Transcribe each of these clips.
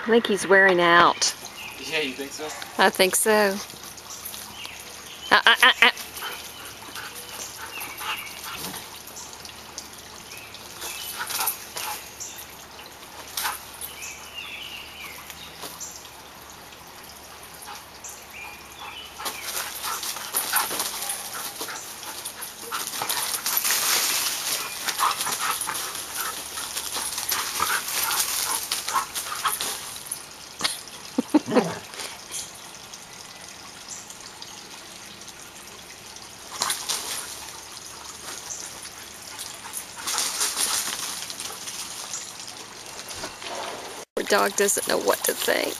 I think he's wearing out. Yeah, you think so? I think so. Poor dog doesn't know what to think.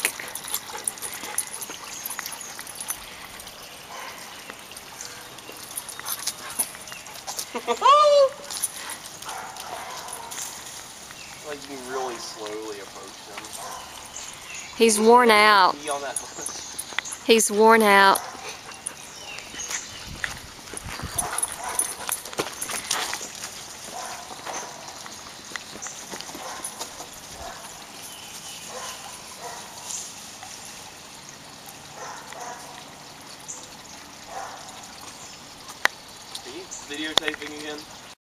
Like you can really slowly approach him. He's worn out. Pee on that. He's worn out. Are you videotaping again?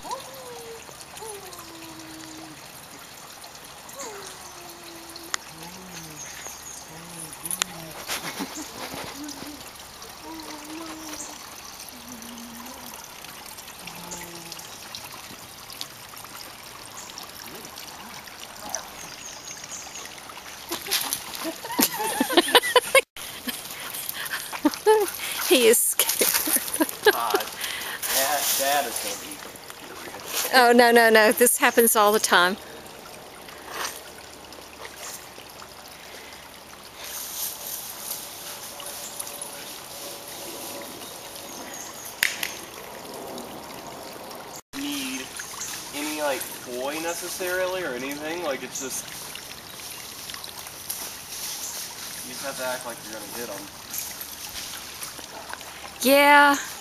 He is scared. Dad is going to be furious. Oh, no, no, no. This happens all the time. Need any like toy necessarily or anything, like it's just you just have to act like you're gonna hit them. Yeah.